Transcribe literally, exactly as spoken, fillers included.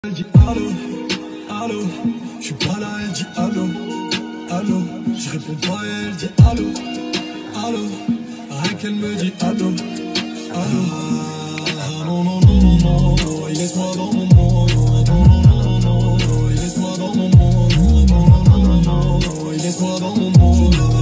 Elle dit allô, allô, je suis pas là, elle dit allô, allô, je réponds pas, elle dit allô, allô, rien qu'elle me dit allô, allô, ah, non, non, non, non, non, non, laisse-moi dans mon monde, non, non, non, non, non, laisse-moi dans mon monde, non, non, non, non, non, laisse-moi dans mon monde.